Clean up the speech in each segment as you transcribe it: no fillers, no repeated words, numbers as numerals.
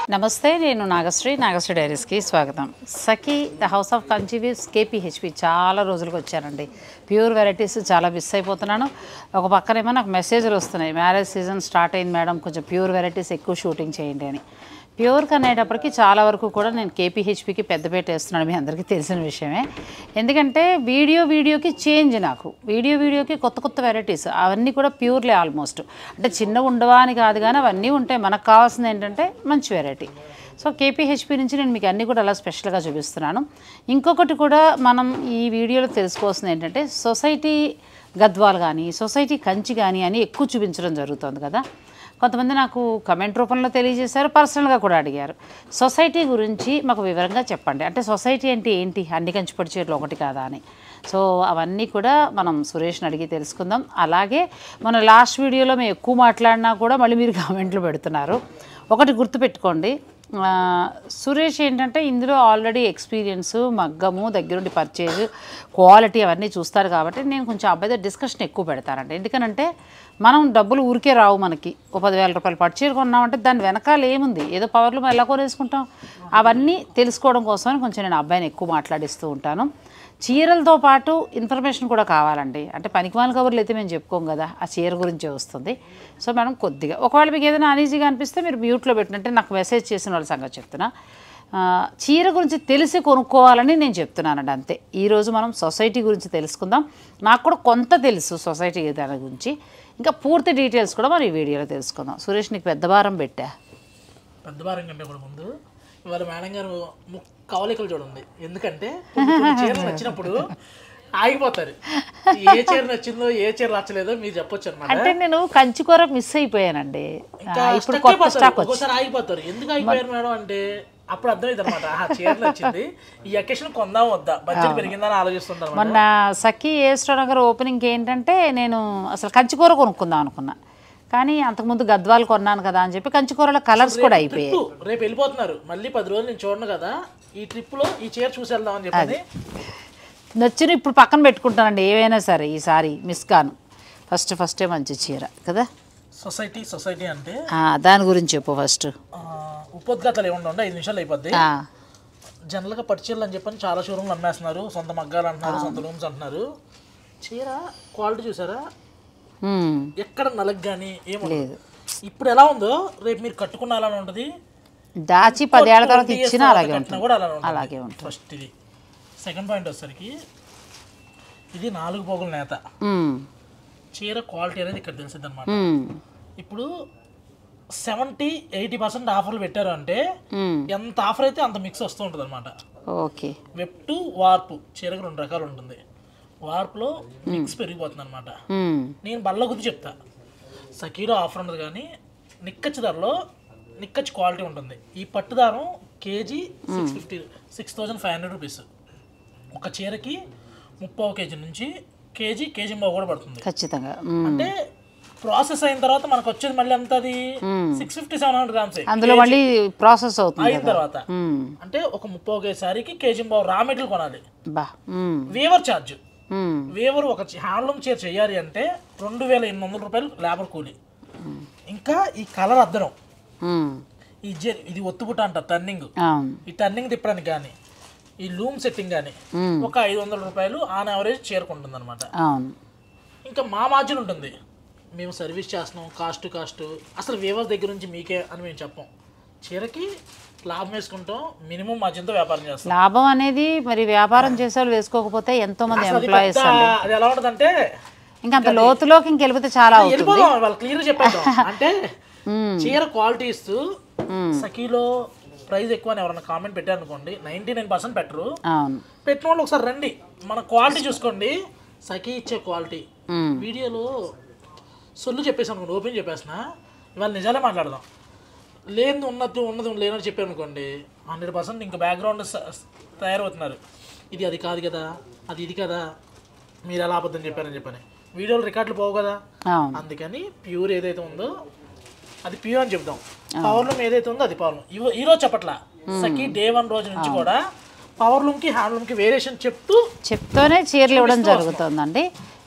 నమస్తే, నేను నాగశ్రీ డైరీస్కి స్వాగతం. Sakhi the house of Kanchi weaves KPHB చాలా రోజులకు వచ్చానండి. ప్యూర్ వెరైటీస్ చాలా మిస్ అయిపోతున్నాను. ఒక పక్కనేమో నాకు మెసేజ్లు వస్తున్నాయి, మ్యారేజ్ సీజన్ స్టార్ట్ అయింది మేడం, కొంచెం ప్యూర్ వెరైటీస్ ఎక్కువ షూటింగ్ చేయండి అని. ప్యూర్కి అనేటప్పటికి చాలా వరకు కూడా నేను కేపీహెచ్పికి పెద్దపేట వేస్తున్నాను, మీ అందరికీ తెలిసిన విషయమే. ఎందుకంటే వీడియోకి చేంజ్, నాకు వీడియోకి కొత్త వెరైటీస్ అవన్నీ కూడా ప్యూర్లే ఆల్మోస్ట్. అంటే చిన్న ఉండవా అని కాదు, కానీ అవన్నీ ఉంటాయి. మనకు కావాల్సింది ఏంటంటే మంచి వెరైటీ. సో కేపీహెచ్పి నుంచి నేను మీకు అన్నీ కూడా అలా స్పెషల్గా చూపిస్తున్నాను. ఇంకొకటి కూడా మనం ఈ వీడియోలో తెలుసుకోవాల్సింది ఏంటంటే, సొసైటీ గద్వాలు కానీ సొసైటీ కంచి కానీ అని ఎక్కువ చూపించడం జరుగుతుంది కదా. కొంతమంది నాకు కమెంట్ రూపంలో తెలియజేశారు, పర్సనల్గా కూడా అడిగారు. సొసైటీ గురించి మాకు వివరంగా చెప్పండి, అంటే సొసైటీ అంటే ఏంటి, అన్ని కంచిపట్టు చీరలు ఒకటి కాదా అని. సో అవన్నీ కూడా మనం సురేష్ని అడిగి తెలుసుకుందాం. అలాగే మన లాస్ట్ వీడియోలో మేము ఎక్కువ మాట్లాడినా కూడా మళ్ళీ మీరు కామెంట్లు పెడుతున్నారు. ఒకటి గుర్తుపెట్టుకోండి, సురేష్ ఏంటంటే ఇందులో ఆల్రెడీ ఎక్స్పీరియన్స్, మగ్గము, దగ్గరుండి పర్చేజ్, క్వాలిటీ అవన్నీ చూస్తారు కాబట్టి నేను కొంచెం అబ్బాయితో డిస్కషన్ ఎక్కువ పెడతానండి. ఎందుకనంటే మనం డబ్బులు ఊరికే రావు, మనకి ఓ 10,000 రూపాయలు పట్టుచీర కొన్నామంటే దాని వెనకాల ఏముంది, ఏదో పవర్లో ఎలా కొనేసుకుంటాం, అవన్నీ తెలుసుకోవడం కోసమని కొంచెం నేను అబ్బాయిని ఎక్కువ మాట్లాడిస్తూ ఉంటాను. చీరలతో పాటు ఇన్ఫర్మేషన్ కూడా కావాలండి. అంటే పనికిమాల కబుర్లు అయితే మేము చెప్పుకోం కదా, ఆ చీర గురించే వస్తుంది. సో మేడం కొద్దిగా ఒకవేళ మీకు ఏదైనా అనీజీగా అనిపిస్తే మీరు మ్యూట్లో పెట్టినట్టే నాకు మెసేజ్ చేసిన వాళ్ళ సంగతి చెప్తున్నా. చీర గురించి తెలిసి కొనుక్కోవాలని నేను చెప్తున్నానండి, అంతే. ఈరోజు మనం సొసైటీ గురించి తెలుసుకుందాం. నాకు కూడా కొంత తెలుసు సొసైటీ దాని గురించి, ఇంకా పూర్తి డీటెయిల్స్ కూడా మనం ఈ వీడియోలో తెలుసుకుందాం. సురేష్, నీకు పెద్ద భారం పెట్టా. పెద్ద భారం కంటే కూడా ముందు ఇవాళ మేడం గారు కవలికలు చూడండి. ఎందుకంటే చీర నచ్చినప్పుడు ఆగిపోతారు, ఏ చీర నచ్చిందో ఏ చీర నచ్చలేదో మీరు చెప్పొచ్చు అనమాట. అంటే నేను కంచికూర మిస్ అయిపోయానండి, ఇప్పుడు ఒక్కోసారి ఆగిపోతారు. ఎందుకు ఆగిపోయారు మేడం అంటే అప్పుడు అర్థమైంది అనమాట, ఆ చీర నచ్చింది, ఈ అకేషన్ కొందాం వద్దా, బడ్జెట్ పెరిగిందని ఆలోచిస్తుంటారు. మొన్న సఖీ ఏస్టో నగర్ ఓపెనింగ్కి ఏంటంటే నేను అసలు కంచికూర కొనుక్కుందాం అనుకున్నా, కానీ అంతకుముందు గద్వాలు కొన్నాను కదా అని చెప్పి కంచికూరలో కలర్స్ కూడా అయిపోయాయి. రేపు వెళ్ళిపోతున్నారు, మళ్ళీ 10 రోజులు నేను చూడను కదా, ఈ ట్రిప్లో ఈ చీర చూసి వెళ్దామని చెప్పి నచ్చిన ఇప్పుడు పక్కన పెట్టుకుంటానండి. ఏవైనా సరే ఈసారి మిస్ కాను, ఫస్టే మంచి చీర కదా. సొసైటీ అంటే దాని గురించి చెప్పు ఫస్ట్. ఉపోద్ఘాతాలు ఏమన్నా 5 నిమిషాలు అయిపోద్ది. జనరల్గా పట్టు చీరలు అని చెప్పని చాలా షోరూమ్లు అమ్మేస్తున్నారు, సొంత మగ్గాలు అంటున్నారు, సొంత రూమ్స్ అంటున్నారు. చీర క్వాలిటీ చూసారా, ఎక్కడ నలగ కానీ ఏమో లేదు. ఇప్పుడు ఎలా ఉందో రేపు మీరు కట్టుకున్న అలానే ఉంటుంది, దాచి 10 ఏళ్ల తర్వాత ఇచ్చినా అలాగే ఉంటుంది, కూడా అలాగే ఉంటుంది. ఫస్ట్ ఇది. సెకండ్ పాయింట్ వచ్చేసరికి ఇది 4 పోగుల నేత. చీర క్వాలిటీ అనేది ఇక్కడ తెలిసింది అనమాట. ఇప్పుడు 70-80% ఆఫర్లు పెట్టారు అంటే ఎంత ఆఫర్ అయితే అంత మిక్స్ వస్తూ ఉంటుంది అనమాట. ఓకే. వెబ్ టు వార్పు చీరకు 2 రకాలు ఉంటుంది. వార్పులో మిక్స్ పెరిగిపోతుంది అనమాట. నేను బల్ల గురించి చెప్తా, సఖీలో ఆఫర్ ఉండదు కానీ నిక్కచ్చి ధరలో నిక్కచ్చి క్వాలిటీ ఉంటుంది. ఈ పట్టుదారం కేజీ 6,500 రూపీస్. ఒక చీరకి 30 కేజీ నుంచి కేజీ కూడా పడుతుంది ఖచ్చితంగా. అంటే ప్రాసెస్ అయిన తర్వాత మనకు వచ్చేది మళ్ళీ అంత అది 650-700 గ్రామ్స్ అందులో మళ్ళీ ప్రాసెస్ అవుతుంది అయిన తర్వాత. అంటే ఒక 30 కేజీ సారీకి కేజీ రా మెటీరియల్ కొనాలి. వీవర్ ఛార్జ్, వీవర్ ఒక హ్యాండ్లూమ్ చీర చేయాలి అంటే 2,800 రూపాయలు లేబర్ కూలి. ఇంకా ఈ కలర్ అద్దడం, ఇది ఒత్తుబుట్ట అంట టర్నింగ్, ఈ టర్నింగ్ తిప్పడానికి కానీ ఈ లూమ్ సెట్టింగ్ కానీ ఒక 500 రూపాయలు ఆన్ యావరేజ్ చేరుకుంటుంది అనమాట. ఇంకా మా మార్జిన్ ఉంటుంది, మేము సర్వీస్ చేస్తున్నాం, కాస్ట్ అసలు వీవర్స్ దగ్గర నుంచి మీకే అని మేము చెప్పాం. చీరకి లాభం వేసుకుంటాం, మినిమం మార్జిన్తో వ్యాపారం చేస్తాం. లాభం అనేది మరి వ్యాపారం చేసేవాళ్ళు వేసుకోకపోతే ఎంతో మంది ఎంప్లాయీస్, అది ఎలా ఉంటుంది అంటే ఇంకా అంత లోతులోకి ఇంకెళ్ళిపోతే చాలా వెళ్ళిపోదాం. వాళ్ళు క్లియర్ చెప్పేద్దాం. అంటే చీర క్వాలిటీ ఇస్తూ సఖీలో ప్రైస్ ఎక్కువ అని ఎవరైనా కామెంట్ పెట్టారు అనుకోండి, 99% పెట్టరు. పెట్టిన వాళ్ళు ఒకసారి రండి, మన క్వాలిటీ చూసుకోండి. సఖీ ఇచ్చే క్వాలిటీ వీడియోలో సొల్లు చెప్పేసి అనుకోండి, ఓపెన్ చెప్పేసిన ఇవాళ నిజాలే మాట్లాడదాం. లేదు ఉన్నది లేనని చెప్పారు అనుకోండి, 100% ఇంకా బ్యాక్గ్రౌండ్ తయారవుతున్నారు. అది కాదు కదా, ఇది కదా, మీరు ఎలా అబద్ధం చెప్పారని చెప్పని వీడియోలు రికార్డులు పోవు కదా. అందుకని ప్యూర్ ఏదైతే ఉందో అది ప్యూర్ అని చెప్దాం, పవర్లూమ్ ఏదైతే ఉందో అది పవర్లూమ్. ఈరోజు చెప్పట్లా, సఖీ డే 1 రోజు నుంచి కూడా పవర్లూమ్కి హ్యాండ్లూమ్కి వేరియేషన్ చెప్తూనే చీరలు ఇవ్వడం జరుగుతుందండి.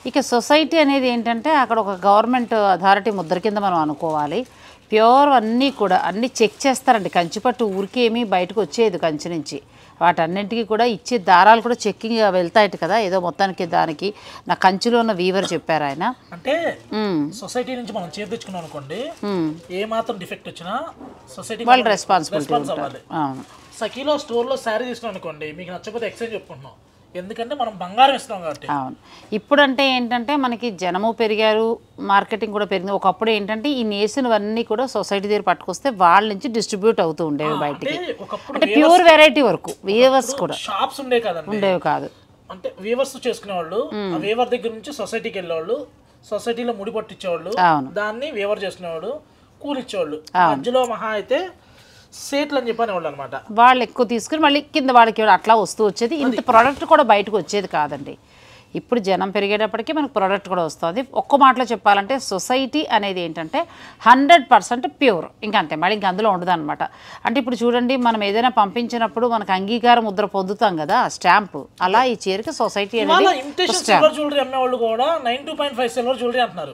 ఇక సొసైటీ అనేది ఏంటంటే అక్కడ ఒక గవర్నమెంట్ అథారిటీ ముద్ర కింద మనం అనుకోవాలి. ప్యూర్ అన్నీ కూడా అన్నీ చెక్ చేస్తారండి. కంచిపట్టు ఊరికేమీ బయటకు వచ్చేది కంచి నుంచి. వాటన్నింటికి కూడా ఇచ్చే దారాలు కూడా చెక్కింగ్ వెళ్తాయట కదా. ఏదో మొత్తానికి దానికి నా కంచిలో ఉన్న వీవర్ చెప్పారు ఆయన. అంటే సొసైటీ నుంచి మనం చీర తెచ్చుకున్నాం అనుకోండి, ఏ మాత్రం డిఫెక్ట్ వచ్చినా సొసైటీ వాళ్ళు రెస్పాన్సిబిలిటీ ఉంటారు. అవును. సఖీలో స్టోర్లో శారీ తీసుకున్నాం అనుకోండి, మీకు నచ్చకపోతే ఎక్స్చేంజ్ చెప్పుకుంటున్నాం, ఎందుకంటే మనం బంగారం ఇస్తాం కాబట్టి. అవును. ఇప్పుడంటే ఏంటంటే మనకి జనము పెరిగారు, మార్కెటింగ్ కూడా పెరిగింది. ఒకప్పుడు ఏంటంటే ఈ నేసినవన్నీ కూడా సొసైటీ దగ్గర పట్టుకొస్తే వాళ్ళ నుంచి డిస్ట్రిబ్యూట్ అవుతూ ఉండేవి బయటికి. అంటే ప్యూర్ వెరైటీ వరకు వీవర్స్ కూడా షాప్స్ ఉండేవి కదండి, ఉండేవి కాదు. అంటే వీవర్స్ చేసుకునేవాళ్ళు, ఆ వీవర్ దగ్గర నుంచి సొసైటీకి వెళ్ళేవాళ్ళు, సొసైటీలో ముడి పట్టించేవాళ్ళు, దాన్ని వీవర్ చేసుకునేవాడు, కూలిచ్చేవాళ్ళు. మధ్యలో మహా అయితే సేట్లు అని చెప్పని వాళ్ళు అనమాట. వాళ్ళు ఎక్కువ తీసుకుని మళ్ళీ కింద వాళ్ళకి అట్లా వస్తూ వచ్చేది. ఇంత ప్రోడక్ట్ కూడా బయటకు వచ్చేది కాదండి. ఇప్పుడు జనం పెరిగేటప్పటికీ మనకు ప్రోడక్ట్ కూడా వస్తుంది. ఒక్క మాటలో చెప్పాలంటే సొసైటీ అనేది ఏంటంటే 100% ప్యూర్. ఇంకంతే, మళ్ళీ ఇంక అందులో ఉండదు అనమాట. అంటే ఇప్పుడు చూడండి, మనం ఏదైనా పంపించినప్పుడు మనకు అంగీకార ముద్ర పొందుతాం కదా, స్టాంపు. అలా ఈ చీరకి సొసైటీ అనేది సిల్వర్ జ్యువెలరీ అమ్మేవాళ్ళు కూడా 92.5 సిల్వర్ జ్యువెలరీ అంటున్నారు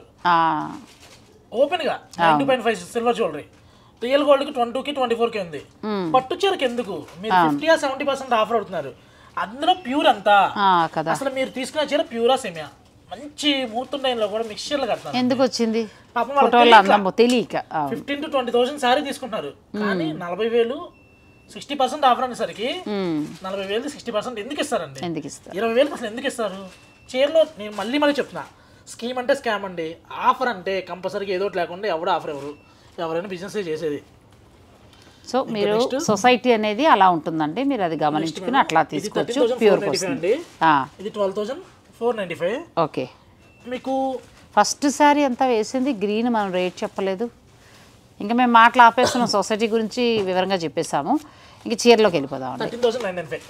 ఓపెన్ గా. 92.5 సిల్వర్ జ్యువెలరీ. రియల్ గోల్డ్ కి 22కి 24కి ఉంది. పట్టు చీరకి ఎందుకు మీరు 50-70% ఆఫర్ అవుతున్నారు? అందులో ప్యూర్ అంతా కదా. అసలు మీరు తీసుకున్న చీర ప్యూరా సెమియా? మంచి ముహూర్తం టైంలో కూడా మిక్స్చర్లు కడతారు. ఎందుకు వచ్చింది? తెలియక 15,000 to 20,000 సారీ తీసుకుంటున్నారు, కానీ 40,000 60% ఆఫర్ అనేసరికి 40,000 60% ఎందుకు ఇస్తారండి? 20,000 అసలు ఎందుకు ఇస్తారు చీరలో? నేను మళ్ళీ చెప్తున్నా, స్కీమ్ అంటే స్కామ్ అండి. ఆఫర్ అంటే కంపల్సరీగా ఏదో లేకుండా ఎవరు ఆఫర్ ఎవరైనా బిజినెస్ చేసేది. సో మీరు సొసైటీ అనేది అలా ఉంటుందండి, మీరు అది గమనించుకుని అట్లా తీసుకోవచ్చు. ప్యూర్ అండి. ఇది 12,495. ఓకే. మీకు ఫస్ట్ సారీ ఎంత వేసింది? గ్రీన్. మనం రేట్ చెప్పలేదు, ఇంకా మేము మాటలు ఆపేస్తున్నాం. సొసైటీ గురించి వివరంగా చెప్పేసాము. ఇంక చీరలోకి వెళ్ళిపోదాం. 13,995.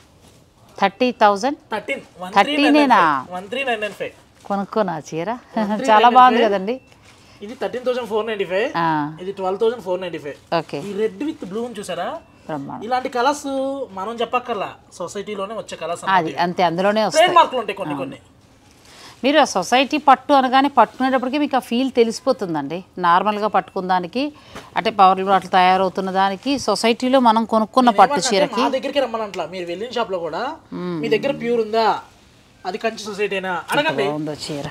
30,000. 13నేనా? 13,995 కొనుక్కోనా చీర? చాలా బాగుంది కదండి. ఇది 13,495. ఇది 12,495. ఓకే. ఈ రెడ్ విత్ బ్లూ చూసారా? ఇలాంటి కలర్స్ మనం చెప్పక్కర్లా, సొసైటీలోనే వచ్చే కలర్స్. అది అంతే, అందులోనే వస్తాయి. ట్రేడ్ మార్కులు ఉంటాయి కొన్ని. మీరు ఆ సొసైటీ పట్టు అనగానే పట్టుకునేటప్పటికీ మీకు ఆ ఫీల్ తెలిసిపోతుందండి. నార్మల్గా పట్టుకున్న దానికి, అంటే పవర్ అట్లా తయారవుతున్న దానికి, సొసైటీలో మనం కొనుక్కున్న పట్టు చీరకి మా దగ్గరికి రమ్మనంట్లా. మీరు వెళ్ళిన షాప్లో కూడా మీ దగ్గర ప్యూర్ ఉందా, అది కంచి సొసైటీనా అడగండి. ఉందో చీర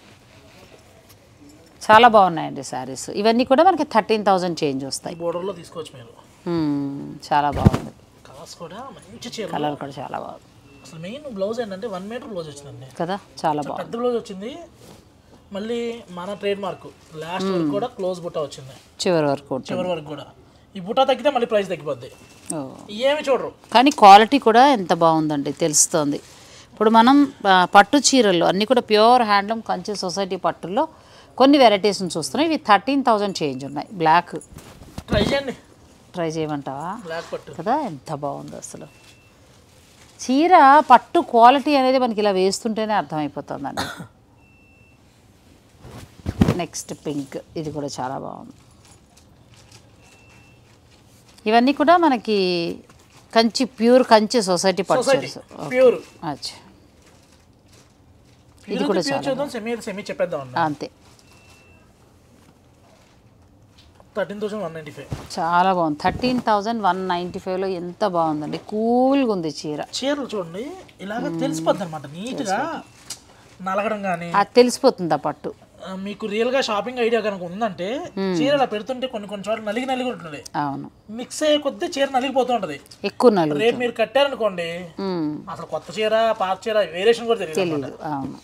చాలా బాగున్నాయండి శారీస్. ఇవన్నీ కూడా మనకి 13,000 చేంజ్ వస్తాయి. బోర్డర్లో తీసుకోవచ్చు మీరు. చాలా బాగుంది. కలర్స్ కూడా మంచి చీర. కలర్ కూడా చాలా బాగుంది. అసలు మెయిన్ బ్లౌజ్ ఏంటంటే 1 మీటర్ బ్లౌజ్ వచ్చిందండి కదా, చాలా బాగుంది. పెద్ద బ్లౌజ్ వచ్చింది. మళ్ళీ మన ట్రేడ్ మార్క్ లాస్ట్ వరకు కూడా క్లోజ్ బుట్ట వచ్చింది, చివరి వరకు కూడా. ఈ బుట్ట తగ్గితే మళ్ళీ ప్రైస్ తగ్గిపోద్ది, ఏమి చూడరు. కానీ క్వాలిటీ కూడా ఎంత బాగుందండి తెలుస్తుంది. ఇప్పుడు మనం పట్టు చీరల్లో అన్నీ కూడా ప్యూర్ హ్యాండ్లూమ్ కంచి సొసైటీ పట్టుల్లో కొన్ని వెరైటీస్ని చూస్తున్నాయి. ఇవి 13,000 చేంజ్ ఉన్నాయి. బ్లాక్ ట్రై చేయమంటావా? బ్లాక్ పట్టు కదా, ఎంత బాగుందో అసలు. చీర పట్టు క్వాలిటీ అనేది మనకి ఇలా వేస్తుంటేనే అర్థమైపోతుందండి. నెక్స్ట్ పింక్, ఇది కూడా చాలా బాగుంది. ఇవన్నీ కూడా మనకి కంచి ప్యూర్ కంచి సొసైటీ పట్టు. అచ్చా, ఇది కూడా అంతే. 13,195. చాలా బాగుంది. 13,195లో ఎంత బాగుందండి. కూల్గా ఉంది చీరలు చూడండి. ఇలాగ తెలిసిపోద్ది అనమాట, నీట్గా నలగడం కానీ అది తెలిసిపోతుంది. ఆ పట్టు మీకు రియల్ గా షాపింగ్ ఐడియా కనుక ఉందంటే చీర అలా పెడుతుంటే కొన్ని చోట్ల నలిగి ఉంటుంది. అవును, మిక్స్ అయ్యే కొద్దీ చీర నలిగిపోతూ ఉంటది, ఎక్కువ నలుగు. రేపు మీరు కట్టారనుకోండి, అసలు కొత్త చీర పాత చీర వేరియేషన్ కూడా తెలియదు. అవును.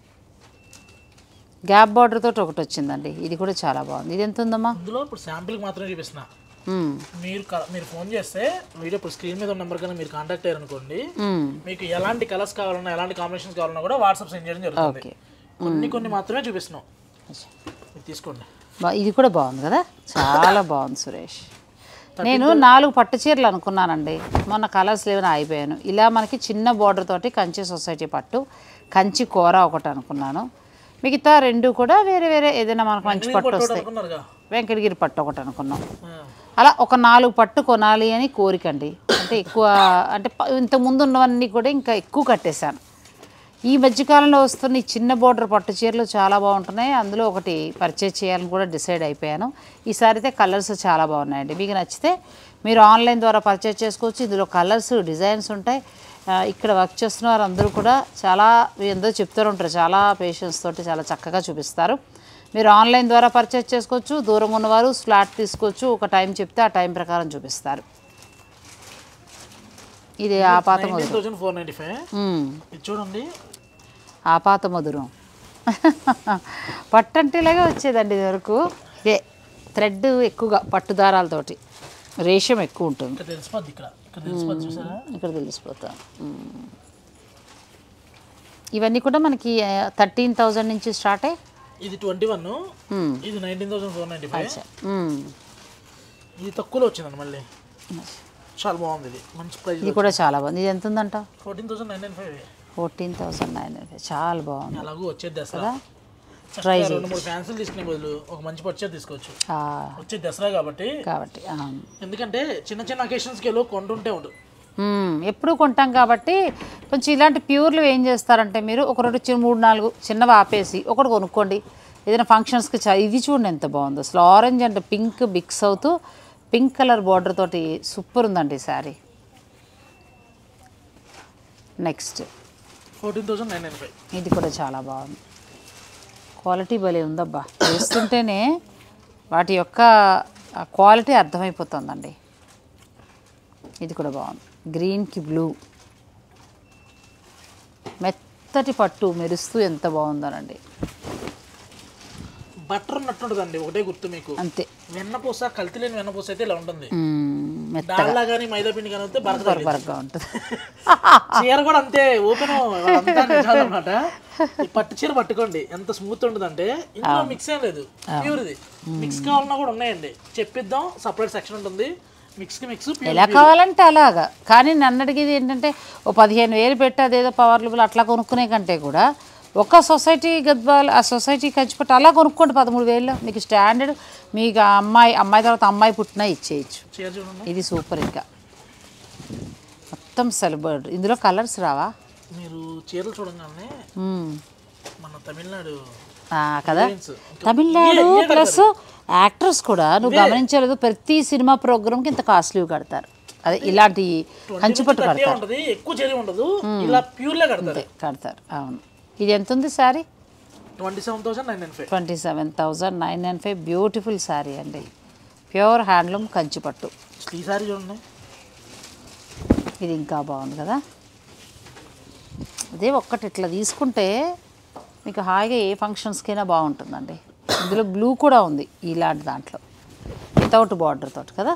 గ్యాప్ బార్డర్ తోటి ఒకటి వచ్చిందండి, ఇది కూడా చాలా బాగుంది. ఇది ఎంత ఉందమ్మా? ఇందులో ఇప్పుడు శాంపిల్ మాత్రమే చూపిస్తున్నా. మీరు ఫోన్ చేస్తే వీడియో ఇప్పుడు స్క్రీన్ మీద ఉన్న నెంబర్ కన్నా మీరు కాంటాక్ట్ అయ్యారనుకోండి, మీకు ఎలాంటి కలర్స్ కావాలన్నా ఎలాంటి కాంబినేషన్స్ కావాలన్నా కూడా వాట్సాప్ సెండ్ చేయడం జరుగుతుంది. కొన్ని మాత్రమే చూపిస్తున్నాం, తీసుకోండి. ఇది కూడా బాగుంది కదా, చాలా బాగుంది సురేష్. నేను 4 పట్టు చీరలు అనుకున్నానండి, మొన్న కలర్స్ లేవని ఆగిపోయాను. ఇలా మనకి చిన్న బార్డర్ తోటి కంచి సొసైటీ పట్టు, కంచి కూర ఒకటి అనుకున్నాను. మిగతా 2 కూడా వేరే వేరే ఏదైనా మనకు మంచి పట్టు వస్తాయి. వెంకటగిరి పట్టు ఒకటి అనుకున్నాం. అలా ఒక 4 పట్టు కొనాలి అని కోరికండి. అంటే ఎక్కువ, అంటే ఇంతకుముందు ఉన్నవన్నీ కూడా ఇంకా ఎక్కువ కట్టేశాను. ఈ మధ్యకాలంలో వస్తున్న ఈ చిన్న బోర్డర్ పట్టు చీరలు చాలా బాగుంటున్నాయి. అందులో ఒకటి పర్చేజ్ చేయాలని కూడా డిసైడ్ అయిపోయాను. ఈసారి అయితే కలర్స్ చాలా బాగున్నాయండి. మీకు నచ్చితే మీరు ఆన్లైన్ ద్వారా పర్చేజ్ చేసుకోవచ్చు. ఇందులో కలర్స్ డిజైన్స్ ఉంటాయి. ఇక్కడ వర్క్ చేస్తున్న వారు అందరూ కూడా చాలా ఎంతో చెప్తూ ఉంటారు, చాలా పేషెన్స్ తోటి చాలా చక్కగా చూపిస్తారు. మీరు ఆన్లైన్ ద్వారా పర్చేజ్ చేసుకోవచ్చు. దూరం ఉన్నవారు స్లాట్ తీసుకోవచ్చు. ఒక టైం చెప్తే ఆ టైం ప్రకారం చూపిస్తారు. ఇది ఆపాత మధురం. 495 చూడండి, ఆపాత మధురం. పట్టు అంటే ఇలాగే వచ్చేదండి ఇది వరకు. ఇదే థ్రెడ్ ఎక్కువగా పట్టు దారాలతోటి రేషం ఎక్కువ ఉంటుంది. ఇక్కడ తెలిసిపోతా. ఇవన్నీ కూడా మనకి 13,000 నుంచి స్టార్ట్ అయ్యి ఇది 21, ఇది 19,495. ఇది తక్కువలో వచ్చిందండి, మళ్ళీ చాలా బాగుంది. ఇది మంచి ప్రైస్. ఇది కూడా చాలా బాగుంది. ఇది ఎంత ఉందంట? 14,995. 14,995 చాలా బాగుంది. అలాగూ వచ్చేది దసరా. ప్రైస్ 2-3 ఫ్యాన్సీలు తీసుకునే బదులు ఒక మంచి పర్చేజ్ తీసుకోవచ్చు. వచ్చేది దసరా కాబట్టి. ఎందుకంటే చిన్న చిన్న అకేషన్స్కి వెళ్ళి కొంటుంటే ఉంటుంది. ఎప్పుడు కొంటాం కాబట్టి కొంచెం ఇలాంటి ప్యూర్లు ఏం చేస్తారంటే మీరు ఒక 2-3-4 చిన్నవి ఆపేసి ఒకటి కొనుక్కోండి ఏదైనా ఫంక్షన్స్కి. ఇది చూడండి ఎంత బాగుందో అసలు. ఆరెంజ్ అంటే పింక్ మిక్స్ అవుతూ పింక్ కలర్ బార్డర్ తోటి సూపర్ ఉందండి ఈ శారీ. నెక్స్ట్ 14,995. ఇది కూడా చాలా బాగుంది. క్వాలిటీ భలే ఉందబ్బా. వేస్తుంటేనే వాటి యొక్క క్వాలిటీ అర్థమైపోతుందండి. ఇది కూడా బాగుంది. గ్రీన్కి బ్లూ, మెత్తటి పట్టు మెరుస్తూ ఎంత బాగుందోనండి. బటర్ ఉన్నట్టుంటుందండి, ఒకటే గుర్తు మీకు. అంతే. వెన్నపూస కల్తీ లేని వెన్నపూస అయితే ఇలా ఉంటుంది. దాల్లా కానీ మైదా పిండి కానీ అయితే బరకగా ఉంటుంది. చీర కూడా అంతే ఓపెన్ అన్నమాట. పట్టు చీర పట్టుకోండి ఎంత స్మూత్ ఉంటుంది అంటే. ఇందులో మిక్స్ ఏం లేదు, ప్యూర్. ఇది మిక్స్ కావాలన్నా కూడా ఉన్నాయండి, చెప్పిద్దాం. సపరేట్ సెక్షన్ ఉంటుంది. మిక్స్ ఎలా కావాలంటే అలాగా. కానీ నన్ను అడిగేది ఏంటంటే ఓ 15,000 పెట్టి అదేదో పవర్ లూబులు అట్లా కొనుక్కునే కంటే కూడా ఒక సొసైటీ గద్వాల్ ఆ సొసైటీ కంచిపట్టు అలా కొనుక్కోండి 13,000లో. మీకు స్టాండర్డ్ మీకు అమ్మాయి తర్వాత అమ్మాయి పుట్టినా ఇచ్చేయచ్చు. ఇది సూపర్. ఇంకా మొత్తం సెలబ్రేట్. ఇందులో కలర్స్ రావా? మీరు చీరలు చూడగానే మన తమిళనాడు కదా, తమిళనాడు ప్లస్ యాక్టర్స్ కూడా నువ్వు గమనించలేదు, ప్రతి సినిమా ప్రోగ్రామ్కి ఇంత కాస్ట్లీ కడతారు. అదే ఇలాంటి కంచిపట్టు కడతారు. కడతారు. అవును. ఇది ఎంత ఉంది శారీ? 27,995. బ్యూటిఫుల్ శారీ అండి. ప్యూర్ హ్యాండ్లూమ్ కంచిపట్టు. ఈ శారీ చూడండి, ఇది ఇంకా బాగుంది కదా. అదే ఒక్కటి ఇట్లా తీసుకుంటే మీకు హాయిగా ఏ ఫంక్షన్స్కైనా బాగుంటుందండి. ఇందులో బ్లూ కూడా ఉంది ఇలాంటి దాంట్లో వితౌట్ బార్డర్ తోటి కదా.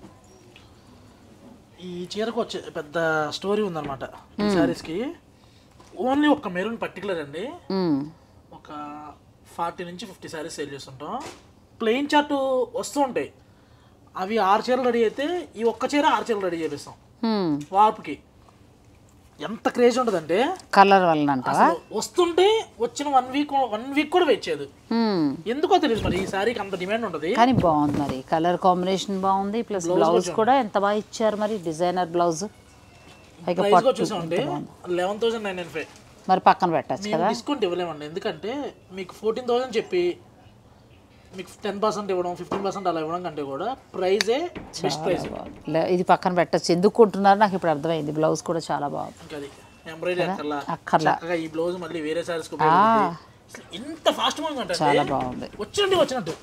ఈ చీరకు వచ్చే పెద్ద స్టోరీ ఉందన్నమాట ఈ శారీస్కి. ఓన్లీ ఒక మెరూన్ పర్టికులర్ అండి. ఒక 40 నుంచి 50 శారీస్ సేల్ చేస్తుంటాం. ప్లెయిన్ చార్ట్ వస్తూ ఉంటాయి. అవి 6 చీరలు రెడీ అయితే ఈ ఒక్క చీర 6 చీరలు రెడీ చేపిస్తాం వార్పుకి. ఎంత క్రేజ్ ఉంటుందంటే కలర్ వల్ల వస్తుంటే వచ్చిన 1 వీక్ కూడా వెయిట్ చేయదు. ఎందుకో తెలియదు మరి ఈ శారీకి అంత డిమాండ్ ఉంటుంది. కానీ బాగుంది మరి, కలర్ కాంబినేషన్ బాగుంది. ప్లస్ బ్లౌజ్ కూడా ఎంత బాగా ఇచ్చారు మరి, డిజైనర్ బ్లౌజ్. చూసామంటే 11,995. మరి పక్కన పెట్టచ్చు కదా. డిస్కౌంట్ ఇవ్వలేమండి, ఎందుకంటే మీకు 14,000 చెప్పి మీకు 10% ఇవ్వడం 15% అలా ఇవ్వడం కంటే కూడా ప్రైజే బెస్ట్ ప్రైస్. ఇది పక్కన పెట్టచ్చు. ఎందుకు కొంటున్నారు నాకు ఇప్పుడు అర్థమైంది. బ్లౌజ్ కూడా చాలా బాగుంది. అక్కర్లా ఈ బ్లౌజ్ మళ్ళీ వేరే సారీస్ ఇంత ఫాస్ట్ మూవింగ్ చాలా బాగుంది. వచ్చినట్టు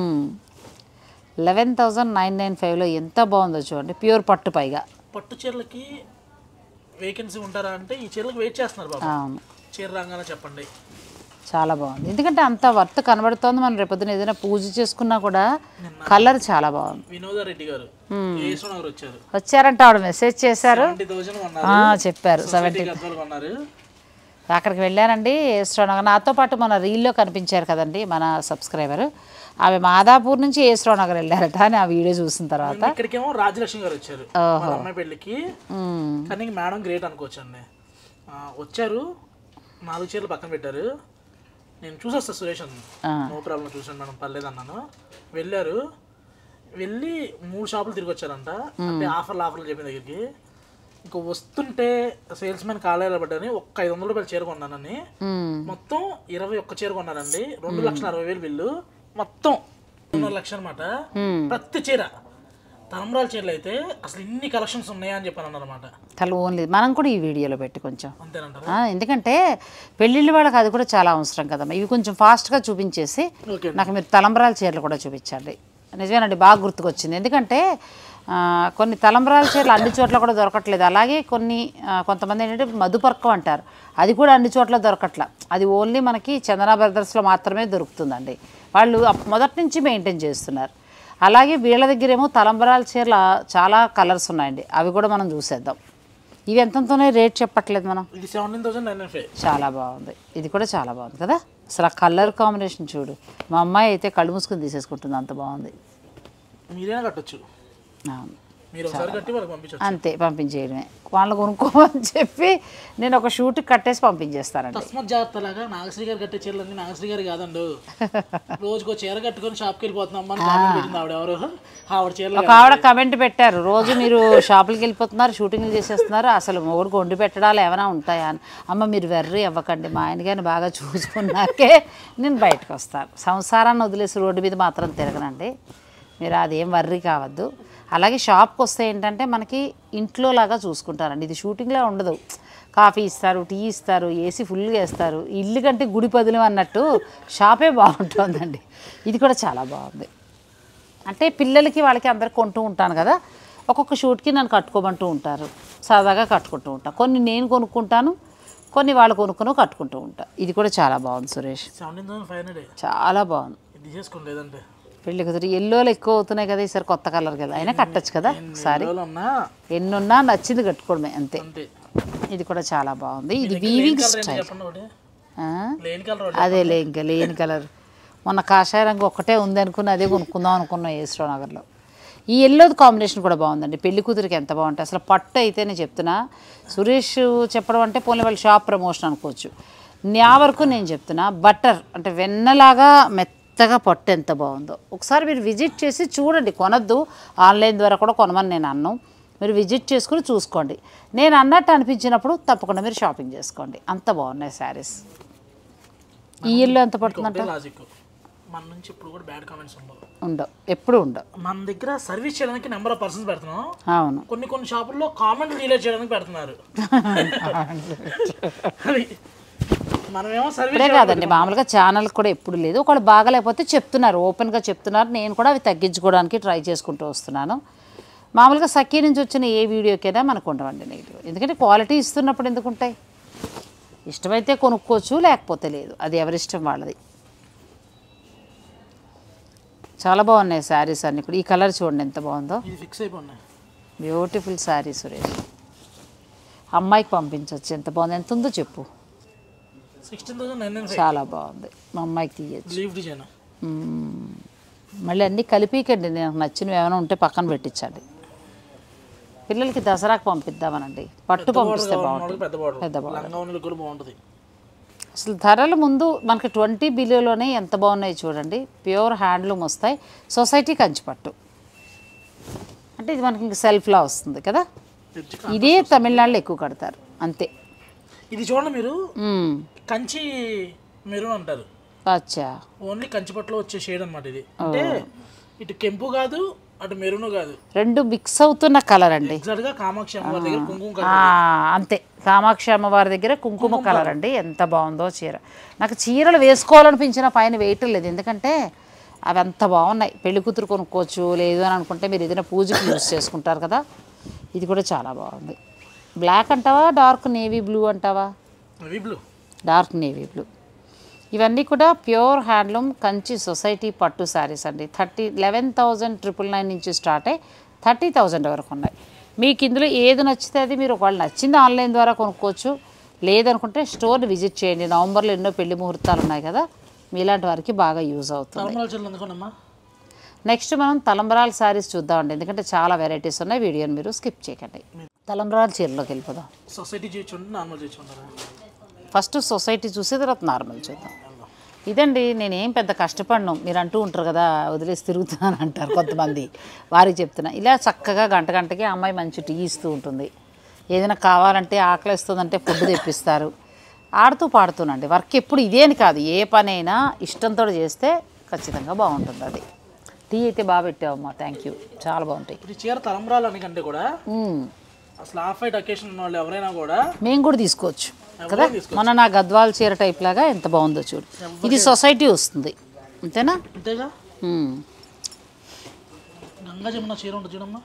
11,995లో ఎంత బాగుందో చూడండి. ప్యూర్ పట్టు, పైగా పట్టు చీరలకి వేకెన్సీ ఉంటారా అంటే ఈ చీరలకు వెయిట్ చేస్తున్నారు బాబు. చీర రాగానే చెప్పండి. చాలా బాగుంది. ఎందుకంటే అంత వర్త్ కనబడుతోంది. మనం రేపొద్దున ఏదైనా పూజ చేసుకున్నా కూడా కలర్ చాలా బాగుంది. వినోదారెడ్డి గారు వచ్చారంట, ఆవిడ మెసేజ్ చేశారు, చెప్పారు 70. అక్కడికి వెళ్ళానండి ఏస్ట్రోనగర్. నాతో పాటు మన రీల్లో కనిపించారు కదండి మన సబ్స్క్రైబర్, ఆమె మాదాపూర్ నుంచి ఏస్ట్రోనగర్ వెళ్ళారట అని ఆ వీడియో చూసిన తర్వాత. ఇక్కడికేమో రాజలక్ష్మి గారు వచ్చారు అమ్మాయి పెళ్ళికి. కానీ మేడం గ్రేట్ అనుకోవచ్చు అండి. వచ్చారు, 4 చీరలు పక్కన పెట్టారు. నేను చూసేస్తా సురేష్ అన్న, నో ప్రాబ్లం చూసాను మేడం, పర్లేదు అన్నాను. వెళ్ళారు, వెళ్ళి 3 షాపులు తిరిగి వచ్చారంట. అంటే ఆఫర్లు చెప్పిన దగ్గరికి ఇంకా వస్తుంటే సేల్స్ మ్యాన్ కాలేయాలి పడ్డని ఒక్క 500 రూపాయలు చీర కొన్నానని మొత్తం 21 చీర కొన్నానండి. 2,60,000 బిల్లు మొత్తం 2 లక్షలు అనమాట. ప్రతి చీర తలంబ్రాల చీరలు అయితే అసలు ఇన్ని కలెక్షన్స్ ఉన్నాయా అని చెప్పాను అన్నమాట. ఓన్లీ మనం కూడా ఈ వీడియోలో పెట్టి కొంచెం అంతేనంటారా? ఎందుకంటే పెళ్ళిళ్ళ వాళ్ళకి అది కూడా చాలా అవసరం కదమ్మా. ఇవి కొంచెం ఫాస్ట్గా చూపించేసి నాకు మీరు తలంబ్రాల చీరలు కూడా చూపించండి. నిజమేనండి, బాగా గుర్తుకొచ్చింది. ఎందుకంటే కొన్ని తలంబ్రాల చీరలు అన్ని చోట్ల కూడా దొరకట్లేదు. అలాగే కొంతమంది ఏంటంటే మధుపర్కం అంటారు, అది కూడా అన్ని చోట్ల దొరకట్ల. అది ఓన్లీ మనకి చందన బ్రదర్స్లో మాత్రమే దొరుకుతుందండి. వాళ్ళు మొదటి నుంచి మెయింటైన్ చేస్తున్నారు. అలాగే వీళ్ళ దగ్గర ఏమో తలంబ్రాల చీరల చాలా కలర్స్ ఉన్నాయండి, అవి కూడా మనం చూసేద్దాం. ఇవి ఎంతతోనే రేట్ చెప్పట్లేదు మనం. ఇది 17,995. చాలా బాగుంది, ఇది కూడా చాలా బాగుంది కదా. అసలు ఆ కలర్ కాంబినేషన్ చూడు. మా అమ్మాయి అయితే కళ్ళు మూసుకొని తీసేసుకుంటుంది, అంత బాగుంది. మీరేనా కట్టొచ్చు, మీరు ఒకసారి కట్టి వాళ్ళకి పంపించొచ్చు. అంతే, పంపించేయడమే. వాళ్ళు కొనుక్కోమని చెప్పి నేను ఒక షూట్కి కట్టేసి పంపించేస్తానండి. తస్మత్ జాగ్రత్తలాగా నాగశ్రీ గారు కట్టే చీరలన్నీ నాగశ్రీ గారు కాదండు. రోజుకో చీర కట్టుకొని షాప్కి వెళ్ళిపోతున్నాం అని కామెంట్ పెట్టింది ఆవిడ. ఎవరు ఆవిడ చీరలు? ఒక ఆవిడ కమెంట్ పెట్టారు, రోజు మీరు షాపులకి వెళ్ళిపోతున్నారు, షూటింగ్లు చేసేస్తున్నారు, అసలు మొగుడు వండి పెట్టడాలు ఏమైనా ఉంటాయా అని. అమ్మ మీరు వెర్రీ అవ్వకండి, మా ఆయన గారిని బాగా చూసుకున్నాకే నేను బయటకు వస్తాను. సంసారాన్ని వదిలేసి రోడ్డు మీద మాత్రం తిరగనండి, మీరు అదేం వర్రీ కావద్దు. అలాగే షాప్కి వస్తే ఏంటంటే మనకి ఇంట్లో లాగా చూసుకుంటారండి. ఇది షూటింగ్లో ఉండదు. కాఫీ ఇస్తారు, టీ ఇస్తారు, ఏసీ ఫుల్గా వేస్తారు. ఇల్లు కంటే గుడి పదులు అన్నట్టు షాపే బాగుంటుందండి. ఇది కూడా చాలా బాగుంది. అంటే పిల్లలకి వాళ్ళకి అందరికి కొంటూ ఉంటాను కదా, ఒక్కొక్క షూట్కి నన్ను కట్టుకోమంటూ ఉంటారు, సరదాగా కట్టుకుంటూ ఉంటాను. కొన్ని నేను కొనుక్కుంటాను, కొన్ని వాళ్ళు కొనుక్కొని కట్టుకుంటూ ఉంటాను. ఇది కూడా చాలా బాగుంది సురేష్, 17,500. చాలా బాగుంది. ఇది చేసుకోలేదంటే పెళ్ళి కుదిరి ఎల్లోలు ఎక్కువ అవుతున్నాయి కదా, ఈసారి కొత్త కలర్ కదా, అయినా కట్టచ్చు కదా ఒకసారి. ఎన్నున్నా నచ్చింది కట్టుకోవడమే అంతే. ఇది కూడా చాలా బాగుంది. ఇది వీవింగ్ స్టైల్. అదే లేని కలర్. మొన్న కాషాయ రంగు ఒక్కటే ఉంది అనుకుని అదే కొనుక్కుందాం అనుకున్నాం ఏస్రో నగర్లో. ఈ ఎల్లోది కాంబినేషన్ కూడా బాగుందండి. పెళ్లి కూతురికి ఎంత బాగుంటుంది అసలు. పట్టు అయితే నేను చెప్తున్నా, సురేష్ చెప్పడం అంటే పోనీ వాళ్ళ షాప్ ప్రమోషన్ అనుకోవచ్చు. నా వరకు నేను చెప్తున్నా, బటర్ అంటే వెన్నలాగా మెత్తగా పట్టు ఎంత బాగుందో ఒకసారి మీరు విజిట్ చేసి చూడండి. కొనద్దు, ఆన్లైన్ ద్వారా కూడా కొనమని నేను అన్నాను. మీరు విజిట్ చేసుకుని చూసుకోండి. నేను అన్నట్టు అనిపించినప్పుడు తప్పకుండా మీరు షాపింగ్ చేసుకోండి. అంత బాగున్నాయి శారీస్. ఈ ఇల్లు ఎంత పడుతుందంట? మన నుంచి ఇప్పుడు కూడా బ్యాడ్ కామెంట్స్ ఉండవు, ఎప్పుడు ఉండవు. మన దగ్గర సర్వీస్ చేయడానికి నెంబర్ ఆఫ్ పర్సన్స్ పెడుతున్నాం. అవును, కొన్ని షాపుల్లో కామెంట్లు డిలీట్ చేయడానికి పెడుతున్నారు. ఇప్పుడే కాదండి, మామూలుగా ఛానల్ కూడా ఎప్పుడు లేదు. ఒకళ్ళు బాగాలేకపోతే చెప్తున్నారు, ఓపెన్గా చెప్తున్నారు. నేను కూడా అవి తగ్గించుకోవడానికి ట్రై చేసుకుంటూ వస్తున్నాను. మామూలుగా సఖీ నుంచి వచ్చిన ఏ వీడియోకైనా మనకు ఉండవండి నెగిటివ్. ఎందుకంటే క్వాలిటీ ఇస్తున్నప్పుడు ఎందుకు ఉంటాయి. ఇష్టమైతే కొనుక్కోవచ్చు, లేకపోతే లేదు, అది ఎవరిష్టం వాళ్ళది. చాలా బాగున్నాయి శారీస్ అన్నీ కూడా. ఈ కలర్ చూడండి ఎంత బాగుందో, బ్యూటిఫుల్ శారీ సురేష్. అమ్మాయికి పంపించవచ్చు, ఎంత బాగుంది. ఎంత ఉందో చెప్పు. 16,995. చాలా బాగుంది, మా అమ్మాయికి తీయచ్చు. మళ్ళీ అన్నీ కలిపికండి, నాకు నచ్చినవి ఏమైనా ఉంటే పక్కన పెట్టించండి. పిల్లలకి దసరాకు పంపిద్దామనండి. పట్టు పంపిస్తే బాగుంటుంది, పెద్ద బాగుంటుంది. అసలు ధరలు ముందు మనకి 20 బిలోలోనే ఎంత బాగున్నాయి చూడండి. ప్యూర్ హ్యాండ్లూమ్ వస్తాయి, సొసైటీ కంచిపట్టు. అంటే ఇది మనకి ఇంక సెల్ఫ్లా వస్తుంది కదా. ఇదే తమిళనాడులో ఎక్కువ కడతారు అంతే. ఇది చూడండి మీరు, కంచి మెరూన్ అంటారు. అచ్చా, ఓన్లీ కంచిపట్టులో వచ్చే షేడ్ అన్నమాట ఇది. అంటే ఇటు కెంపు కాదు, అటు మెరూన్ కాదు, రెండు మిక్స్ అవుతున్న కలర్ అండి. ఎగ్జాక్ట్గా కామాక్షి అమ్మవారి దగ్గర కుంకుమ కలర్. అంతే, కామాక్షి అమ్మవారి దగ్గర కుంకుమ కలర్ అండి. ఎంత బాగుందో చీర. నాకు చీరలు వేసుకోవాలనిపించిన పైన వేయటం లేదు, ఎందుకంటే అవి అంత బాగున్నాయి. పెళ్లి కూతురు కొనుక్కోవచ్చు, లేదు అని అనుకుంటే మీరు ఏదైనా పూజకి యూజ్ చేసుకుంటారు కదా. ఇది కూడా చాలా బాగుంది. బ్లాక్ అంటావా, డార్క్ నేవీ బ్లూ అంటావా? Dark navy blue. ఇవన్నీ కూడా ప్యూర్ హ్యాండ్లూమ్ కంచి సొసైటీ పట్టు శారీస్ అండి. 11,999 నుంచి స్టార్ట్ అయ్యి 30,000 వరకు ఉన్నాయి. మీకు ఇందులో ఏది నచ్చితే అది మీరు ఒకవేళ నచ్చింది ఆన్లైన్ ద్వారా కొనుక్కోవచ్చు, లేదనుకుంటే స్టోర్ని విజిట్ చేయండి. నవంబర్లో ఎన్నో పెళ్లి ముహూర్తాలు ఉన్నాయి కదా, మీలాంటి వారికి బాగా యూజ్ అవుతుంది. నెక్స్ట్ మనం తలంబ్రాల శారీస్ చూద్దామండి, ఎందుకంటే చాలా వెరైటీస్ ఉన్నాయి. వీడియోని మీరు స్కిప్ చేయకండి. తలంబ్రాల చీరలోకి వెళ్ళిపోదాం. ఫస్ట్ సొసైటీ చూసే తర్వాత నార్మల్ చూద్దాం. ఇదండి, నేనేం పెద్ద కష్టపడను. మీరు అంటూ ఉంటారు కదా, వదిలేసి తిరుగుతున్నాను అంటారు కొంతమంది, వారికి చెప్తున్నా. ఇలా చక్కగా గంటకి అమ్మాయి మంచి టీ ఇస్తూ ఉంటుంది. ఏదైనా కావాలంటే ఆకలిస్తుందంటే ఫుడ్ తెప్పిస్తారు. ఆడుతూ పాడుతూనండి. వర్క్ ఎప్పుడు ఇదే అని కాదు, ఏ పనైనా ఇష్టంతో చేస్తే ఖచ్చితంగా బాగుంటుంది. అది టీ అయితే బాగా పెట్టావమ్మా, థ్యాంక్ యూ, చాలా బాగుంటాయి. ఈ చీర తలంబ్రాలు అనికంటే కూడా అసలు ఆఫ్ వైట్ అకేషన్ ఉన్న వాళ్ళు ఎవరైనా కూడా మేము కూడా తీసుకోవచ్చు కదా. మొన్న నా గద్వాల్ చీర టైప్ లాగా ఎంత బాగుందో చూడు. ఇది సొసైటీ వస్తుంది అంతేనా? అంతేగా. గంగా జమున చీర ఉంటుంది చూడమ్మా.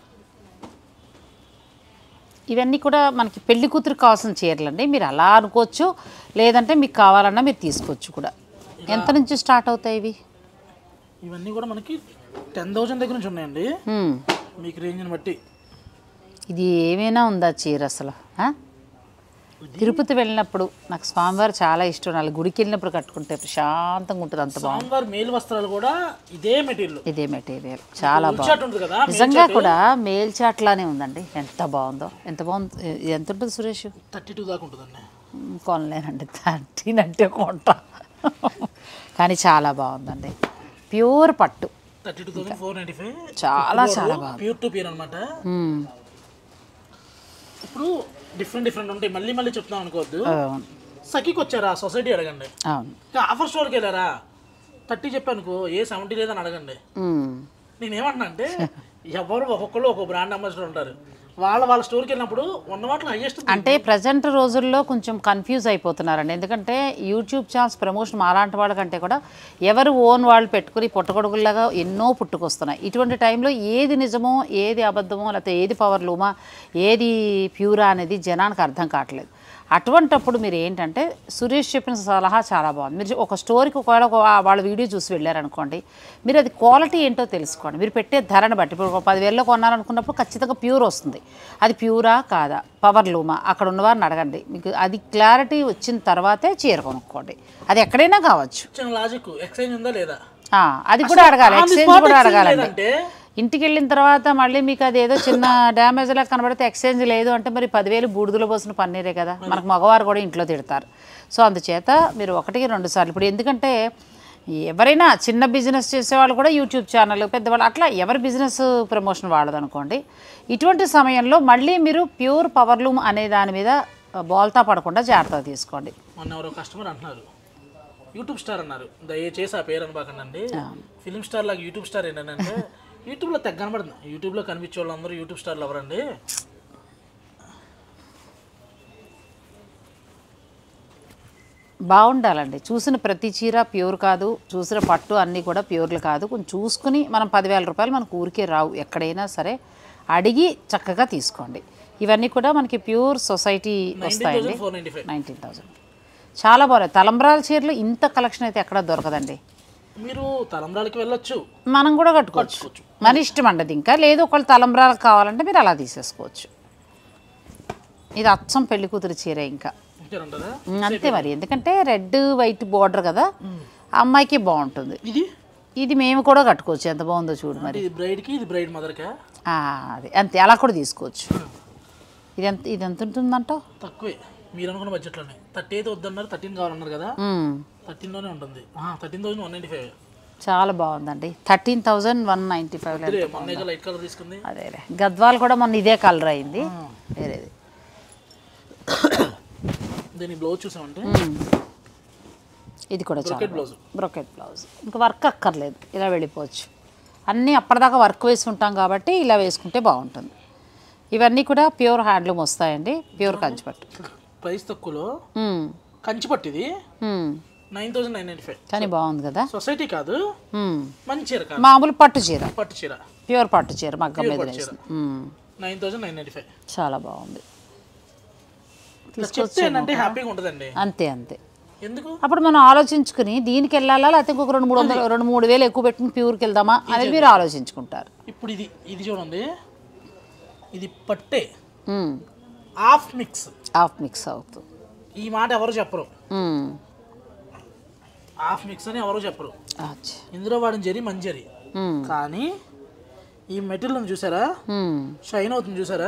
ఇవన్నీ కూడా మనకి పెళ్లి కూతురు కావాల్సిన చీరలు అండి. మీరు అలా అనుకోవచ్చు, లేదంటే మీకు కావాలన్నా మీరు తీసుకోవచ్చు కూడా. ఎంత నుంచి స్టార్ట్ అవుతాయి ఇవి? ఇవన్నీ కూడా మనకి 10,000 దగ్గర నుంచి ఉన్నాయండి, మీకు రేంజ్ని బట్టి. ఇది ఏమైనా ఉందా చీర అసలు? తిరుపతి వెళ్ళినప్పుడు నాకు స్వామివారు చాలా ఇష్టం. వాళ్ళు గుడికి వెళ్ళినప్పుడు కట్టుకుంటే ప్రశాంతంగా ఉంటుంది, అంత బాగుంది. స్వామివారి మేలు వస్త్రాలు కూడా ఇదే మెటీరియల్ చాలా బాగుంది నిజంగా కూడా. మేల్చాట్లానే ఉందండి, ఎంత బాగుందో. ఎంత బాగుంది. ఎంత ఉంటుంది సురేష్? 32 దాకా ఉంటుందండి. కొనలేనండి, 13 అంటే కొంట. కానీ చాలా బాగుందండి, ప్యూర్ పట్టు. 32,495 చాలా చాలా బాగుంది. ప్యూర్ టు ప్యూర్ అనమాట. ఇప్పుడు డిఫరెంట్ ఉంటాయి. మళ్ళీ చెప్తాం అనుకోవద్దు. సఖీకి వచ్చారా సొసైటీ అడగండి. ఆఫర్ స్టోర్కి వెళ్ళారా 30 చెప్పానుకో, ఏ 70 లేదని అడగండి. నేనేమంటున్నా అంటే ఎవరు ఒక్కొక్కరు ఒక్కొక్క బ్రాండ్ అంబాసిడర్ ఉంటారు. వాళ్ళ స్టోర్కి వెళ్ళినప్పుడు ఉన్న వాటిలో హైయెస్ట్. అంటే ప్రజెంట్ రోజుల్లో కొంచెం కన్ఫ్యూజ్ అయిపోతున్నారండి. ఎందుకంటే యూట్యూబ్ ఛానల్స్ ప్రమోషన్ మాలాంటి వాళ్ళకంటే కూడా ఎవరు ఓన్ వాళ్ళు పెట్టుకుని పుట్టగొడుగుల్లాగా ఎన్నో పుట్టుకొస్తున్నాయి. ఇటువంటి టైంలో ఏది నిజమో, ఏది అబద్ధమో, లేకపోతే ఏది పవర్ లూమా, ఏది ప్యూరా అనేది జనానికి అర్థం కావట్లేదు. అటువంటప్పుడు మీరు ఏంటంటే సురేష్ చెప్పిన సలహా చాలా బాగుంది. మీరు ఒక స్టోర్కి ఒకవేళ వాళ్ళ వీడియో చూసి వెళ్ళారనుకోండి, మీరు అది క్వాలిటీ ఏంటో తెలుసుకోండి. మీరు పెట్టే ధరను బట్టి, ఇప్పుడు 10,000లో కొన్నారనుకున్నప్పుడు ఖచ్చితంగా ప్యూర్ వస్తుంది. అది ప్యూరా కాదా, పవర్ లూమా, అక్కడ ఉన్నవారిని అడగండి. మీకు అది క్లారిటీ వచ్చిన తర్వాతే చీర కొనుక్కోండి. అది ఎక్కడైనా కావచ్చు. లాజిక్ ఎక్స్చేంజ్ ఉందా లేదా అది కూడా అడగాలి, ఎక్స్చేంజ్ కూడా అడగాలండి. ఇంటికి వెళ్ళిన తర్వాత మళ్ళీ మీకు అది ఏదో చిన్న డ్యామేజ్ లాగా కనబడితే ఎక్స్చేంజ్ లేదు అంటే మరి 10,000 బూడిదలో పోసిన పన్నీరే కదా. మనకు మగవారు కూడా ఇంట్లో తిడతారు. సో అందుచేత మీరు 1-2 సార్లు, ఇప్పుడు ఎందుకంటే ఎవరైనా చిన్న బిజినెస్ చేసేవాళ్ళు కూడా యూట్యూబ్ ఛానల్, పెద్దవాళ్ళు అట్లా ఎవరి బిజినెస్ ప్రమోషన్ వాడదనుకోండి. ఇటువంటి సమయంలో మళ్ళీ మీరు ప్యూర్ పవర్ లూమ్ అనే దాని మీద బోల్తా పడకుండా జాగ్రత్త తీసుకోండి. మొన్న ఎవరో కస్టమర్ అంటున్నారు యూట్యూబ్ స్టార్ అన్నారు. దయచేసి ఆ పేరు అనబాకండి. ఫిలిం స్టార్ లాగా యూట్యూబ్ స్టార్ ఏంటంటే యూట్యూబ్లో తెగ కనబడుతుంది. యూట్యూబ్లో కనిపించే వాళ్ళందరూ యూట్యూబ్ స్టార్లు ఎవరండి? బాగుండాలండి. చూసిన ప్రతి చీర ప్యూర్ కాదు, చూసిన పట్టు అన్నీ కూడా ప్యూర్లు కాదు. కొంచెం చూసుకుని, మనం 10,000 రూపాయలు మనకు ఊరికే రావు, ఎక్కడైనా సరే అడిగి చక్కగా తీసుకోండి. ఇవన్నీ కూడా మనకి ప్యూర్ సొసైటీ వస్తాయండి. 19,000 చాలా బాగున్నాయి. తలంబ్రాల చీరలు ఇంత కలెక్షన్ అయితే ఎక్కడ దొరకదండి. మీరు తలంబ్రాలకి వెళ్ళొచ్చు, మనం కూడా కట్టుకోవచ్చు, మన ఇష్టం అండి. అది ఇంకా లేదు, ఒకళ్ళు తలంబ్రాలకు కావాలంటే మీరు అలా తీసేసుకోవచ్చు. ఇది అచ్చం పెళ్లి కూతురు చీర ఇంకా అంతే మరి. ఎందుకంటే రెడ్ వైట్ బోర్డర్ కదా, అమ్మాయికి బాగుంటుంది. ఇది మేము కూడా కట్టుకోవచ్చు, ఎంత బాగుందో చూడు మరి. అది అంతే, అలా కూడా తీసుకోవచ్చు. ఇది ఎంత ఉంటుందంట? తక్కువే, మీరు అనుకున్న బడ్జెట్లోనే. 30 అయితే వద్దన్నారు, 13 కావాలన్నారు కదా, 13లోనే ఉంటుంది. 13,195 చాలా బాగుందండి. 13,195 లైట్ కలర్ తీసుకుంది. అదేలే, గద్వాల్ కూడా మొన్న ఇదే కలర్ అయింది, వేరేది. దీని బ్లౌజ్ చూసామంటే ఇది కూడా చాలా బ్రోకెట్ బ్లౌజ్, ఇంకా వర్క్ అక్కర్లేదు, ఇలా వెళ్ళిపోవచ్చు. అన్నీ అప్పటిదాకా వర్క్ వేసి ఉంటాం కాబట్టి ఇలా వేసుకుంటే బాగుంటుంది. ఇవన్నీ కూడా ప్యూర్ హ్యాండ్లూమ్ వస్తాయండి, ప్యూర్ కంచిపట్టు. ప్రైస్ తక్కువలో కంచిపట్టు, ఇది 9,995. కానీ బాగుంది కదా, సొసైటీ కాదు, మంచి చీర కాదు, మామూలు పట్టు చీర, పట్టు చీర, ప్యూర్ పట్టు చీర మగ్గం మీద 9,995. చాలా బాగుంది. తీసుకొచ్చేనంటే హ్యాపీగా ఉంటుందండి. అంతే అంతే. ఎందుకు అప్పుడు మనం ఆలోచించుకుని దీనికి వెళ్ళాలా, లేకపోతే ఇంకొక 2-300 ఎక్కువ పెట్టుకుని ప్యూర్కి వెళ్దామా అనేది మీరు ఆలోచించుకుంటారు. ఇప్పుడు ఇది చూడండి, ఇది పట్టే హాఫ్ మిక్స్ అవుతుంది. ఈ మాట ఎవరు చెప్పరు, హాఫ్ మిక్స్ అని ఎవరు చెప్పరు. ఇందులో వాడిన జరి మంజరి, కానీ ఈ మెటీరియల్ చూసారా, షైన్ అవుతుంది చూసారా,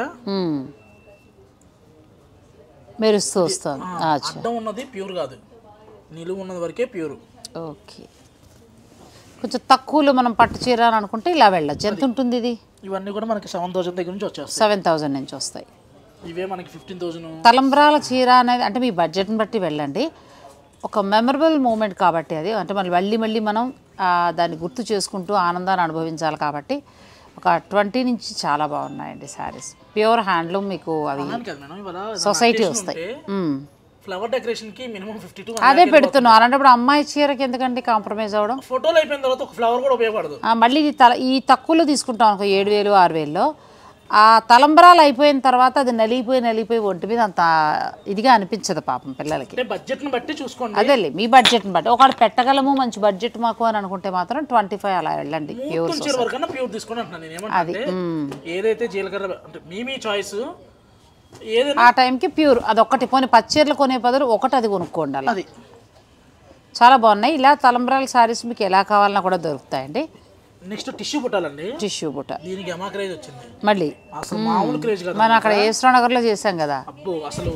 మెరుస్తూ వస్తుంది. అడ్డం ఉన్నది ప్యూర్ కాదు, నిలువు ఉన్నది వరకే ప్యూర్. ఓకే, కొంచెం తక్కువలో మనం పట్టు చీర అని అనుకుంటే ఇలా వెళ్ళచ్చు. ఎంత ఉంటుంది ఇది? ఇవన్నీ కూడా మనకి 7,000 దగ్గర నుంచి వచ్చేస్తాయి. 7,000 నుంచి వస్తాయి. ఇవే మనకి 15,000. తలంబ్రాల చీర అనేది అంటే మీ బడ్జెట్ని బట్టి వెళ్ళండి. ఒక మెమరబుల్ మూమెంట్ కాబట్టి అది అంటే మళ్ళీ మళ్ళీ మనం దాన్ని గుర్తు చేసుకుంటూ ఆనందాన్ని అనుభవించాలి కాబట్టి ఒక 20 నుంచి చాలా బాగున్నాయండి శారీస్. ప్యూర్ హ్యాండ్లూమ్ మీకు అవి సొసైటీ వస్తాయి. ఫ్లవర్ డెకరేషన్ కి మినిమం 52. అదే పెడుతున్నాం. అలాంటప్పుడు అమ్మాయి చీరకి ఎందుకండి కాంప్రమైజ్ అవ్వడం? ఫోటోలు అయిపోయిన తర్వాత ఒక ఫ్లవర్ కూడా ఉపయోగపడదు. మళ్ళీ ఈ తక్కువలో తీసుకుంటాం అనుకో 7,000 6,000లో ఆ తలంబరాలు అయిపోయిన తర్వాత అది నలిగిపోయి ఒంటి మీద అంత ఇదిగా అనిపించదు పాపం పిల్లలకి. బడ్జెట్ని బట్టి చూసుకోండి. అదేలే మీ బడ్జెట్ని బట్టి ఒకవేళ పెట్టగలము మంచి బడ్జెట్ మాకు అని అనుకుంటే మాత్రం 25 అలా వెళ్ళండి. ప్యూర్ తీసుకోండి అంటున్నాను నేను. అది ఏదైతే జీలకర్ర అంటే మీ చాయిస్ ఆ టైంకి ప్యూర్ అదొక్కటి. పోనీ పచ్చీరలు కొనే బదులు ఒకటి అది కొనుక్కోండి. అలా చాలా బాగున్నాయి. ఇలా తలంబ్రాల శారీస్ మీకు ఎలా కావాలన్నా కూడా దొరుకుతాయండి. Next tissue బుట్టాలండి. టిష్యూ బుట్ట దీనికి ఎమా క్రేజ్ వచ్చింది మళ్ళీ. అసలు మామూలు క్రేజ్ కాదు. మనం అక్కడ ఏస్ట్రో నగర్లో చేసాం కదా. అబ్బో అసలు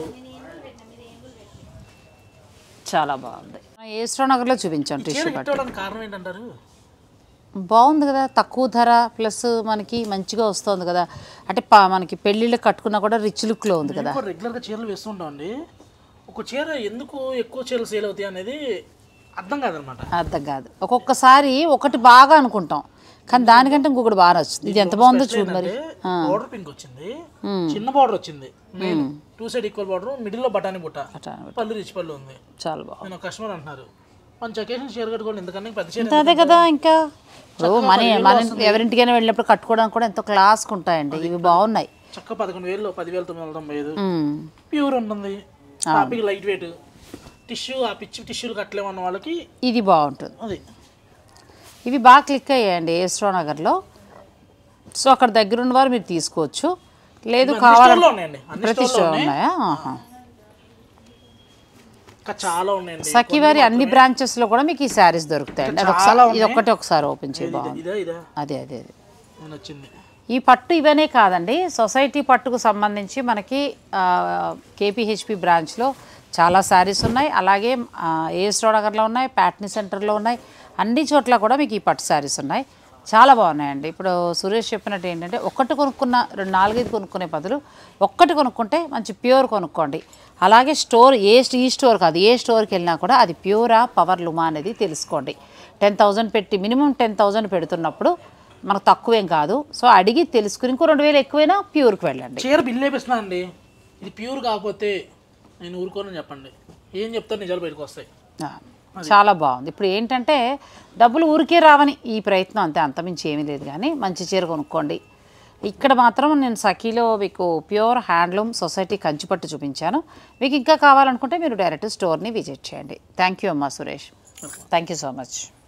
చాలా బాగుంది. ఏస్ట్రో నగర్లో చూపించాం టిష్యూ బట్ట. కారణం ఏంటంటారు? బాగుంది కదా, తక్కువ ధర ప్లస్ మనకి మంచిగా వస్తుంది కదా. అంటే మనకి పెళ్ళిళ్ళు కట్టుకున్నా కూడా రిచ్ లుక్లో ఉంది కదా. రెగ్యులర్గా చీరలు వేస్తుంటాం అండి. ఒక చీర ఎందుకు ఎక్కువ చీరలు సేల్ అవుతాయి అనేది అర్థం కాదనమాట. అర్థం కాదు. ఒక్కొక్కసారి ఒకటి బాగా అనుకుంటాం కానీ దానికంటే ఇంకొకటి బాగా నచ్చుతుంది. ఇది ఎంత బాగుందో చూడు. మరి బార్డర్ పింక్ వచ్చింది, చిన్న బార్డర్ వచ్చింది, 2 సైడ్ ఈక్వల్ బార్డర్, మిడిల్ లో బటానీ బుట్ట, పళ్ళు రిచ్ పళ్ళు ఉంది. చాలా బాగుంది. నేను కస్టమర్ అంటున్నారు మంచి అకేషన్ చీర కట్టుకోండి ఎందుకంటే పెద్ద చీర అదే కదా. ఇంకా మన ఎవరింటికైనా వెళ్ళినప్పుడు కట్టుకోవడానికి కూడా ఎంతో క్లాస్గా ఉంటాయండి. ఇవి బాగున్నాయి. చక్క 11,000 10,995 ప్యూర్ ఉంటుంది. Topic light weight tissue. ఆ పిచ్చి టిష్యూలు కట్టలేమన్న వాళ్ళకి ఇది బాగుంటుంది. అది ఇవి బాగా క్లిక్ అయ్యాయండి ఏస్ట్రో నగర్లో. సో అక్కడ దగ్గర ఉన్న వారు మీరు తీసుకోవచ్చు. లేదు కావాలంటే ప్రతి స్టోర్ ఉన్నాయా? చాలా ఉన్నాయండి. సఖీవారి అన్ని బ్రాంచెస్లో కూడా మీకు ఈ శారీస్ దొరుకుతాయండి. ఇది ఒకసారి ఓపెన్ చేయి. బాగుంది. అదే ఈ పట్టు ఇవనే కాదండి, సొసైటీ పట్టుకు సంబంధించి మనకి కేపీహెచ్పి బ్రాంచ్లో చాలా శారీస్ ఉన్నాయి. అలాగే ఏస్ట్రో నగర్లో ఉన్నాయి, ప్యాట్నీ సెంటర్లో ఉన్నాయి. అన్ని చోట్ల కూడా మీకు ఈ పట్టు శారీస్ ఉన్నాయి. చాలా బాగున్నాయండి. ఇప్పుడు సురేష్ చెప్పినట్టు ఏంటంటే ఒకటి కొనుక్కున్న 4-5 కొనుక్కునే బదులు ఒక్కటి కొనుక్కుంటే మంచి ప్యూర్ కొనుక్కోండి. అలాగే స్టోర్ ఈ స్టోర్ కాదు ఏ స్టోర్కి వెళ్ళినా కూడా అది ప్యూరా పవర్ లుమా అనేది తెలుసుకోండి. 10,000 పెట్టి మినిమం 10,000 పెడుతున్నప్పుడు మనకు తక్కువేం కాదు. సో అడిగి తెలుసుకుని ఇంకో 2,000 ఎక్కువైనా ప్యూర్కి వెళ్ళండి. చీర బిల్ వేపిస్తున్నా అండి. ఇది ప్యూర్ కాకపోతే నేను ఊరుకోనని చెప్పండి. ఏం చెప్తాను నిజాలు బయటకు వస్తాయి. చాలా బాగుంది. ఇప్పుడు ఏంటంటే డబ్బులు ఊరికే రావని ఈ ప్రయత్నం అంతే, అంతమించి ఏమీ లేదు. కానీ మంచి చీర కొనుక్కోండి. ఇక్కడ మాత్రం నేను సఖీలో మీకు ప్యూర్ హ్యాండ్లూమ్ సొసైటీ కంచిపట్టు చూపించాను. మీకు ఇంకా కావాలనుకుంటే మీరు డైరెక్ట్ స్టోర్ని విజిట్ చేయండి. థ్యాంక్ యూ అమ్మా Suresh. Thank you so much.